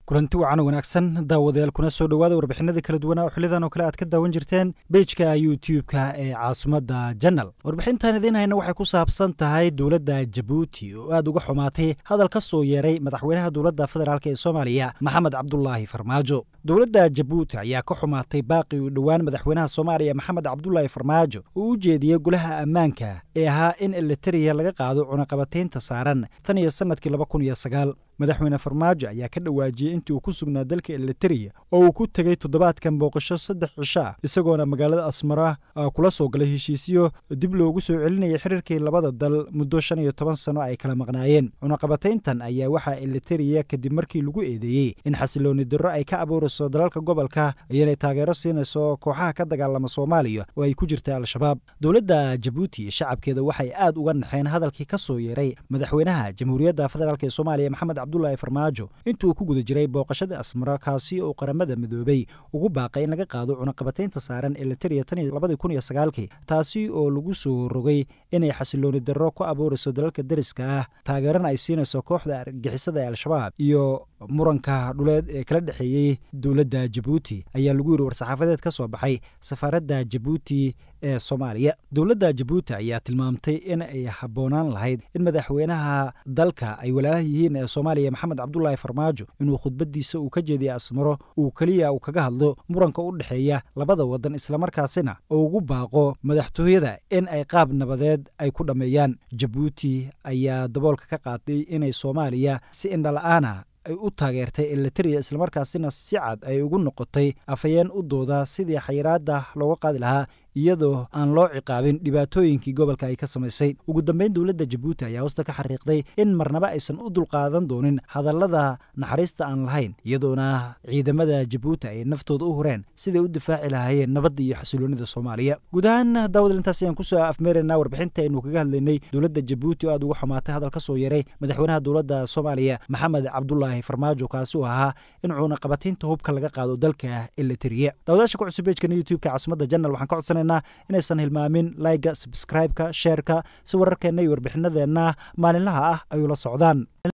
kulanti wacan wanaagsan daawadayaal kuna soo dhawaada warbixinada kala duwan oo xilidan oo kale aad ka daawan jirteen page-ka YouTube-ka ee caasimada Channel. Warbixintan idin hayna waxay ku saabsan tahay dawladda Djibouti oo aad uga xumaatay hadal ka soo yeeray madaxweynaha dawladda federaalka ee Soomaaliya Maxamed Cabdullaahi Farmaajo. Dawladda Djibouti ayaa ka xumaatay baaqi u dhawaan madaxweynaha Soomaaliya Maxamed Cabdullaahi Farmaajo oo u jeediyay golaha ammaanka ee ahaa in Eritrea laga qaado cunaqabataynta saaran tan iyo sanadkii 2009. madaxweyne Farmaajo ayaa ka dhawaajiyay intii uu ku sugnaa dalka Eritrea oo uu ku tagay toddobaadkan booqasho 3 cisho isagoona magaalada Asmara kula soo galay heshiisyo dib loogu soo celinayay xiriirkii labada dal muddo 15 sano ay kala maqnaayeen. cunaqabatayntan ayaa waxa Eritrea kadib markii lagu eedeeyay in xasilooni darro ay ka abuurayso dalalka gobolka ayay taageero siinayso kooxaha ka dagaalama Soomaaliya oo ay ku jirtay Al-Shabaab. Dawladda Djibouti shacabkeeda waxay aad uga naxeen hadalkii ka soo yeeray madaxweynaha Jamhuuriyadda Federaalka ee Soomaaliya Maxamed Cabdullaahi Farmaajo intuu ku guda jiray booqashada Asmara kaasi oo qaramada midoobay ugu baaqay in laga qaado cunaqabataynta saaran Eritrea tan iyo 2009 taasi oo lagu soo rogay inay xasilooni darro ku abuurayso dalalka dariska ah taageerana ay siinayso kooxda argagixisada ee Al-Shabaab iyo muranka dhuleed ee kala dhaxeeyay dawladda Djibouti ayaa lagu yiri war-saxaafadeed ka soo baxay safaaradda Djibouti ee Soomaaliya. Dawladda Djibouti ayaa tilmaamtay in ay haboonaan lahayd in madaxweynaha dalka ay walaalaha yihiin ee Soomaaliya Maxamed Cabdullaahi Farmaajo inuu khudbadiisa uu ka jeediyo Asmaro uu kaliya uu kaga hadlo muranka u dhaxeeya labada wadan isla markaasina oo ugu baaqo madaxtooyada in ay qaab nabadeed ay ku dhameeyaan. Djibouti ayaa daboolka ka qaaday inay Soomaaliya si indhala'aana ay u taageertay Eritrea isla markaasina si cad ay ugu noqotay afayeen u dooda sidii xayiraadda looga qaadi lahaa iyadoo aan loo ciqaabin dhibaatooyinkii gobolka ay ka samaysay. ugu dambeyn dawladda Djibouti ayaa hoosta ka xariiqday in marnaba aysan u dulqaadan doonin hadallada naxariista aan lahayn iyadoona ciidamada Djibouti ay naftooda u hureen sidii u difaaci lahaayeen nabadda iyo xasiloonida Soomaaliya. guud ahaan daawadayaal intaas ayaan ku soo afmeeraynaa warbixinta aynu kaga hadlaynay dawladda Djibouti oo aad uga xumaatay hadal ka soo yeeray madaxweynaha dawladda Soomaaliya Maxamed Cabdullaahi Farmaajo kaasi oo ahaa in cunaqabataynta hubka laga qaado dalka Eritrea. daawadayaasha ku cusub page-ka YouTube-ka caasimada Channel waxaan ka codsanay inaysan hilmaamin like, subscribe-ka, share-ka si wararkeena iyo warbixinadeena maalinlaha ah ay ula socdaan.